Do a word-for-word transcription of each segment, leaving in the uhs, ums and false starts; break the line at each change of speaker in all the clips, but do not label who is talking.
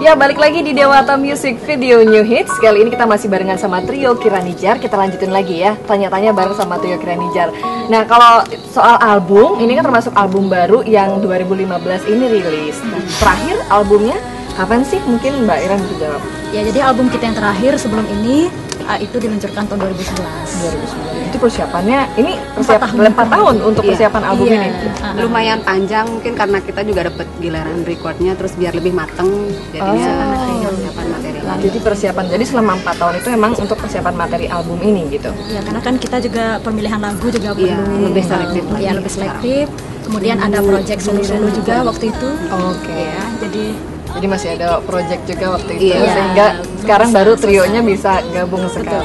Ya, balik lagi di Dewata Music Video New Hits. Kali ini kita masih barengan sama trio Kiranijar. Kita lanjutin lagi ya, tanya-tanya bareng sama trio Kiranijar. Nah, kalau soal album, ini kan termasuk album baru yang dua ribu lima belas ini rilis. Nah, terakhir albumnya kapan sih? Mungkin Mbak Iran bisa jawab.
Ya, jadi album kita yang terakhir sebelum ini uh, itu diluncurkan tahun dua ribu sebelas.
dua ribu sebelas. Itu persiapannya, ini persiapan empat tahun untuk
iya.
persiapan album
iya.
ini.
Uh,
Lumayan panjang mungkin karena kita juga dapat giliran recordnya, terus biar lebih mateng jadinya
Oh.
persiapan materi lagi.
Jadi persiapan, jadi selama empat tahun itu emang untuk persiapan materi album ini gitu.
Ya, karena kan kita juga pemilihan lagu juga
Iya,
perlu
lebih selektif
uh,
lagi
ya lebih
sekarang.
selektif. Kemudian ada project solo-solo juga waktu itu.
Oke.
Ya, jadi
Jadi masih ada project juga waktu itu,
Iya.
sehingga sekarang baru trionya bisa gabung sekarang.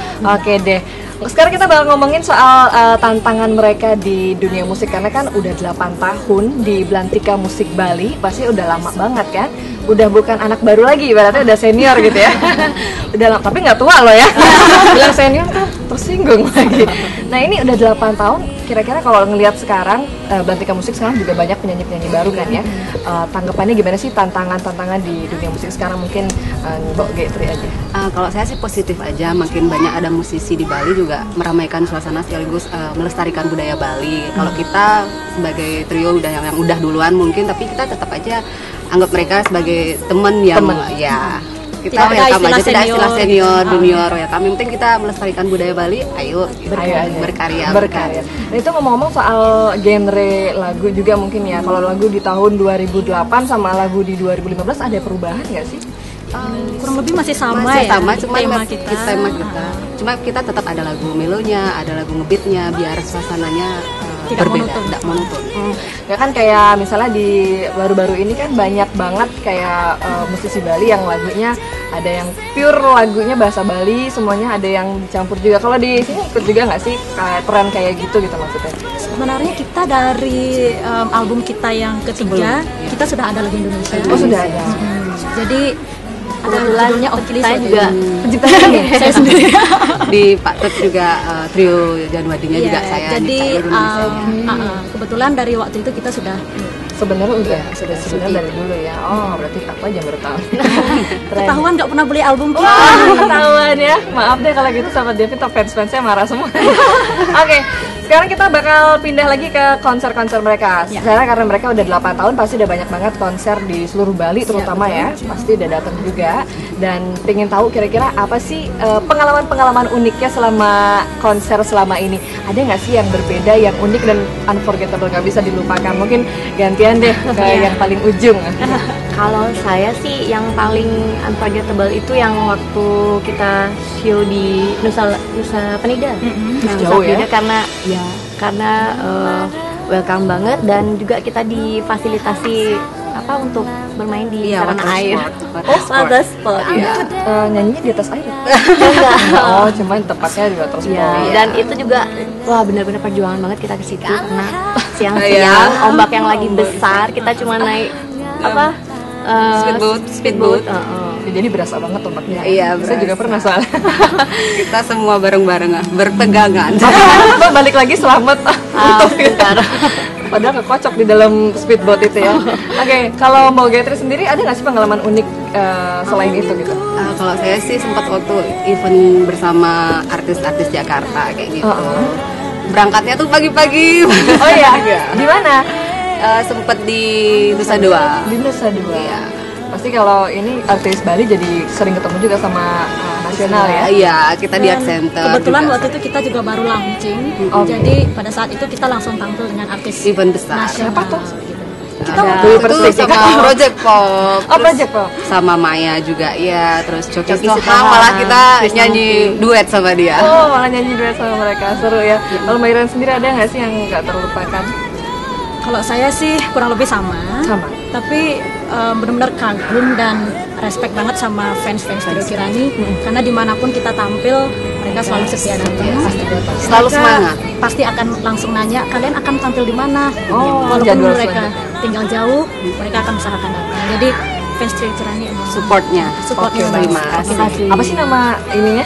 Oke deh. Sekarang kita bakal ngomongin soal uh, tantangan mereka di dunia musik, karena kan udah delapan tahun di Belantika Musik Bali, pasti udah lama banget kan? Udah bukan anak baru lagi, berarti udah senior gitu ya. Udah lama, tapi nggak tua loh ya. Bilang senior tuh tersinggung lagi. Nah, ini udah delapan tahun. Kira-kira kalau ngelihat sekarang uh, Belantika Musik sekarang juga banyak penyanyi-penyanyi baru kan ya. Uh, tanggapannya gimana sih tantangan-tantangan di dunia musik sekarang? Mungkin uh, Mbak Getri aja.
Uh, kalau saya sih positif aja, makin banyak ada musisi di Bali juga meramaikan suasana sekaligus uh, melestarikan budaya Bali. Hmm. Kalau kita sebagai trio udah yang, yang udah duluan mungkin, tapi kita tetap aja anggap mereka sebagai teman yang
Temen.
ya kita
Tidak ada
welcome
istilah
aja, tidak istilah
senior.
senior, junior ya. Kami penting kita melestarikan budaya Bali, ayo gitu.
Ayo aja.
berkarya,
berkarya. Nah, itu ngomong-ngomong soal genre lagu juga mungkin ya. Kalau lagu di tahun dua ribu delapan sama lagu di dua ribu lima belas ada perubahan nggak sih?
Um,
kurang lebih masih sama
masih
ya.
sama, cuma
tema
mes-
kita.
tema kita. Cuma kita tetap ada lagu melonya, ada lagu ngebeatnya, biar suasananya uh,
Tidak
berbeda,
monoton.
tidak monoton.
Hmm. Ya kan kayak misalnya di baru-baru ini kan banyak banget kayak uh, musisi Bali yang lagunya ada yang pure lagunya bahasa Bali, semuanya ada yang dicampur juga. Kalau di sini ikut juga nggak sih kayak tren kayak gitu gitu maksudnya?
Sebenarnya kita dari um, album kita yang ketiga,
Sebelum, ya.
kita sudah ada lagu Indonesia.
Oh, sudah ada.
Hmm, jadi ada
Kebetulan
judulnya Okilis
saya
waktu
juga
itu.
Penciptanya
Saya sendiri.
Di Pak Tet juga uh, trio Januadinya
Iya,
juga saya
jadi
nyiptain lagu Indonesianya.
um, uh, uh, kebetulan dari waktu itu kita sudah
sebenarnya udah
Iya,
sudah
sudah
sebenarnya
syuting.
dari dulu ya. Oh, berarti aku aja baru tahu. Keren.
ketahuan nggak pernah beli album kita.
Wah, ketahuan ya. Maaf deh kalau gitu sama David, top fans-fansnya marah semua. Oke, sekarang kita bakal pindah lagi ke konser-konser mereka.
Ya.
Sekarang karena mereka udah delapan tahun, pasti udah banyak banget konser di seluruh Bali terutama ya. Pasti udah datang juga. Dan pengen tahu kira-kira apa sih eh, pengalaman-pengalaman uniknya selama konser selama ini. Ada nggak sih yang berbeda, yang unik dan unforgettable, nggak bisa dilupakan? Mungkin gantian deh ke yang paling ujung.
Kalau saya sih yang paling unforgettable itu yang waktu kita show di Nusa Nusa Penida. Nah, Nusa
Jauh ya?
Penida karena ya karena uh, welcome banget, dan juga kita difasilitasi apa untuk bermain di
Iya,
sarana
water
air.
sport, water
Oh,
sport.
water sport.
Iya.
Eh, nyanyinya di atas air.
Enggak.
Oh, cuman tempatnya juga terus
Iya,
Iya.
dan itu juga wah benar-benar perjuangan banget kita ke situ karena siang-siang
Iya.
ombak yang lagi besar, kita cuma naik apa? eh,
Speedboat, speedboat.
Heeh.
Ya, jadi berasa banget ombaknya.
Iya,
Saya
berasa.
juga pernah soalnya.
Kita semua bareng-bareng ah, berpegangan.
Mbak balik lagi selamat.
Ah, bentar.
Padahal kekocok di dalam speedboat itu ya. Oke, kalau Mbak Getri sendiri ada nggak sih pengalaman unik eh, selain itu gitu?
Ah, kalau saya sih sempat waktu event bersama artis-artis Jakarta kayak gitu.
Uh-uh.
Berangkatnya tuh pagi-pagi.
Oh iya, di mana?
Eh, sempet di Nusa Dua.
Di Nusa Dua.
Iya.
Pasti kalau ini artis Bali jadi sering ketemu juga sama eh, nasional ya.
Iya, kita di
Dan
Art Center.
kebetulan
juga.
waktu itu kita juga baru launching,
Oh.
jadi pada saat itu kita langsung tampil dengan artis
Event besar.
nasional.
Siapa tuh?
gitu.
Kita
Ada
dulu
itu
Persik.
sama Project Pop.
Oh,
terus
Project Pop.
sama Maya juga, iya. Terus Coki
Coki
Sitohang,
Sitohang,
malah kita
Krisna
nyanyi duet sama dia.
Oh, malah nyanyi duet sama mereka. Seru ya. Kalau Mbak Iren sendiri ada nggak sih yang nggak terlupakan?
Kalau saya sih kurang lebih sama,
Sama.
tapi um, benar-benar kagum dan respect banget sama fans-fans Trio Kirani, karena dimanapun kita tampil mereka selalu setia datang.
Selalu
Mereka
semangat.
Pasti akan langsung nanya, kalian akan tampil di mana?
Oh,
Walaupun
jadwal
mereka
selanjutnya.
tinggal jauh, mereka akan usahakan datang. Jadi fans Trio Kirani emang
Supportnya.
supportnya
Oke,
bagus.
terima
Terima kasih.
Apa sih nama ininya?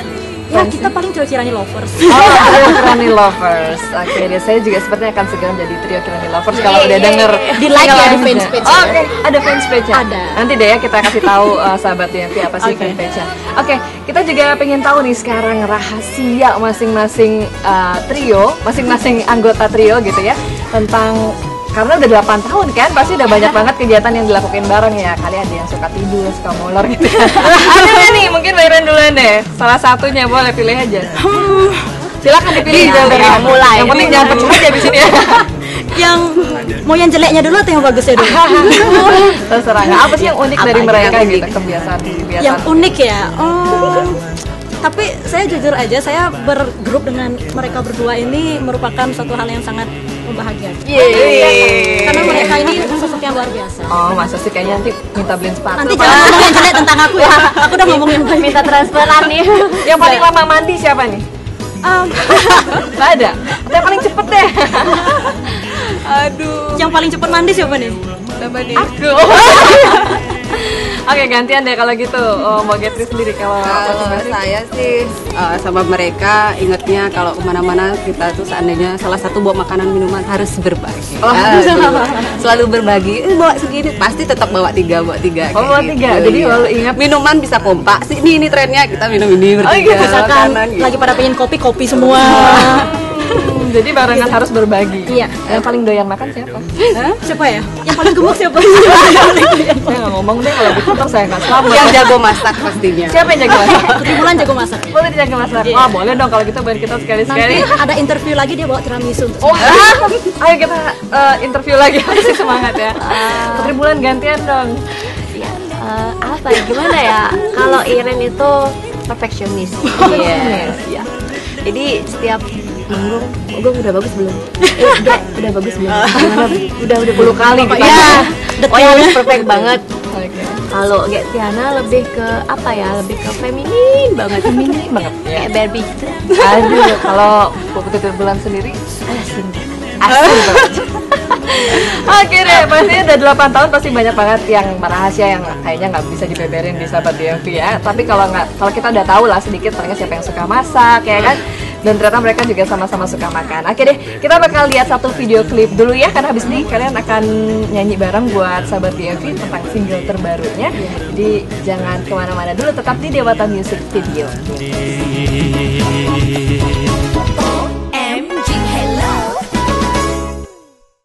Ya kita paling Trio Kirani Lovers.
Oh, Trio Kirani Lovers. Oke, deh, saya juga sepertinya akan segera menjadi Trio Kirani Lovers kalau udah denger
Di like ya di
lagunya.
fanspage.
Oh, Oke, ada fanspage-nya.
Ada.
Nanti deh ya kita kasih tahu uh, sahabat D M V apa sih
Oke.
fanpage-nya. Oke, kita juga pengen tahu nih sekarang rahasia masing-masing uh, trio, masing-masing anggota trio gitu ya tentang, karena udah delapan tahun kan, pasti udah banyak banget kegiatan yang dilakukan bareng ya. Kali ada yang suka tidur, suka molor gitu ya. Ada nggak nih? Mungkin Bayron duluan deh. Salah satunya boleh pilih aja. Silakan dipilih
Ya,
dari
ya, mulai.
Yang penting jangan pecut aja di sini ya.
Yang mau yang jeleknya dulu atau yang bagusnya dulu?
Terserah. Nggak, apa sih yang unik
Apa
dari
aja
mereka
yang
gitu,
unik?
kebiasaan kebiasaan.
Yang unik ya. Oh, tapi saya jujur aja, saya bergrup dengan mereka berdua ini merupakan suatu hal yang sangat membahagiakan.
Yeay.
Karena mereka ini sosok yang luar biasa.
Oh, masa sih kayaknya nanti minta beliin sepatu.
Nanti
Pak.
jangan ngomong yang jelek tentang aku ya. Aku udah ngomong yang baik.
Minta transferan nih.
Yang paling lama mandi siapa nih?
Um,
Nggak ada. Atau yang paling cepet deh. Aduh.
yang paling cepat mandi siapa nih?
Siapa nih? Aku. Oke, gantian deh kalau gitu. Oh, Mbak Getri sendiri kalau
Kalau
masing-masing.
saya sih uh, sama mereka ingatnya kalau kemana-mana kita tuh seandainya salah satu bawa makanan minuman harus berbagi.
Oh.
Ah, selalu- selalu berbagi. Eh, bawa segini pasti tetap bawa tiga, bawa tiga.
Oh,
kayak
bawa
gitu.
tiga. Jadi
Iya.
selalu ingat.
Minuman bisa kompak. Sih ini ini trennya kita minum ini bertiga.
gitu.
Misalkan
makanan, gitu.
lagi pada pengen kopi, kopi semua.
Hmm, jadi barengan harus berbagi.
Iya.
Yang paling doyan makan siapa?
Siapa ya? Yang paling gemuk siapa?
Saya nggak ngomong deh kalau gitu ntar saya nggak selamat.
Yang jago masak pastinya.
Siapa yang jago masak?
Putri Bulan jago masak.
Boleh dijaga masak.
Iya.
Wah, boleh dong kalau gitu biar kita
Nanti
sekali-sekali.
ada interview lagi dia bawa tiramisu untuk
Oh, ah, ayo kita uh, interview lagi. Masih semangat ya. Putri Bulan gantian dong.
Ya, eh, apa ya, gimana ya? Kalau Iren itu perfeksionis. Iya. Iya. Jadi setiap manggung, oh, gue udah bagus belum? Eh, udah, udah bagus belum? Gimana? Udah, udah puluh kali.
Iya.
Ya, pokoknya harus perfect banget.
Oke.
Kalau Get Tiana lebih ke apa ya? Lebih ke feminin banget.
Feminin banget.
Kayak Barbie gitu.
Aduh, kalau Putri Bulan sendiri
Asing.
asli banget. Oke deh, pastinya udah delapan tahun pasti banyak banget yang rahasia yang kayaknya nggak bisa dibeberin di sahabat D M V ya. Tapi kalau nggak, kalau kita udah tahu lah sedikit mereka siapa yang suka masak ya kan. Dan ternyata mereka juga sama-sama suka makan. Oke deh, kita bakal lihat satu video klip dulu ya. Karena habis ini kalian akan nyanyi bareng buat sahabat D M V tentang single terbarunya. Jadi jangan kemana-mana dulu, tetap di Dewata Music Video.